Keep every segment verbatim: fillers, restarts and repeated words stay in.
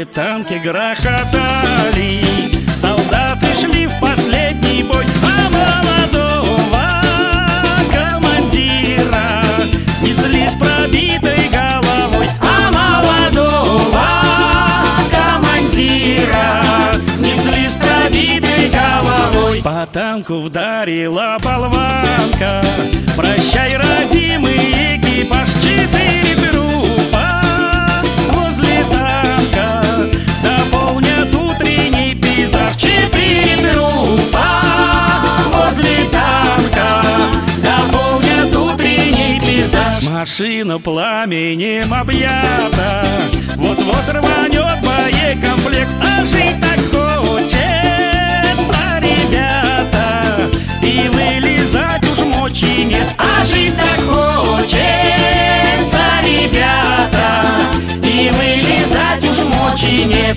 танки грохотали, солдаты шли в последний бой, а молодого командира несли с пробитой головой, а молодого командира несли с пробитой головой. По танку ударила болванка, прощай, родимый экипаж. Четыре трупа возле танка дополнят утренний пейзаж. Четыре трупа возле танка дополнят утренний пейзаж. Машина пламенем объята, вот-вот рванет боекомплект, а жить так хочется, ребята, и вылезать уж мочи нет. А жить так хочется, ребята, и вылезать уж мочи нет.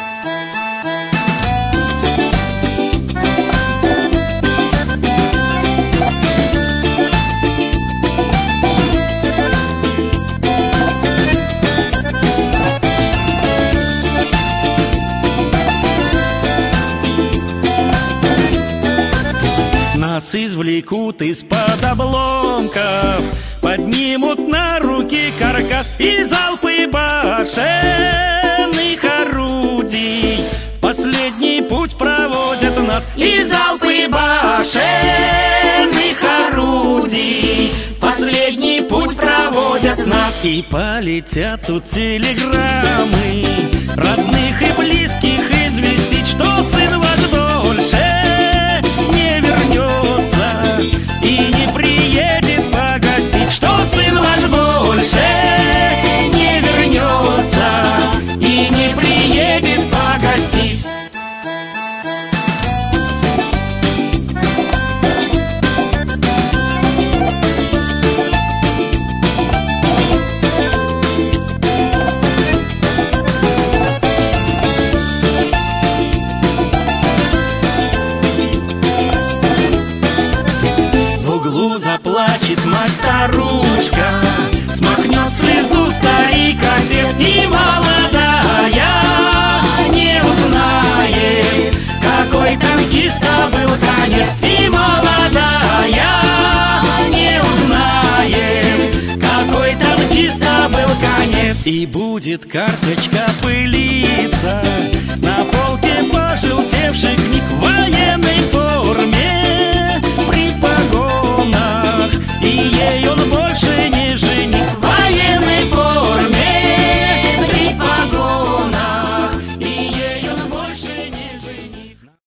Нас извлекут из-под обломков, поднимут на руки каркас, и залпы башенных орудий в последний путь проводят нас. И залпы башенных орудий в последний путь проводят нас. И полетят тут телеграммы родных и близких известить, что сын ваш больше не вернется и не приедет погостить, что сын ваш больше не вернется и не приедет погостить. Заплачет мать-старушка, смахнет слезу старик-отец, и молодая не узнает, какой танкиста был конец. И молодая не узнает, какой танкиста был конец. И будет карточка пылиться на полке пожелтевших книг в военной форме при погонах, и ее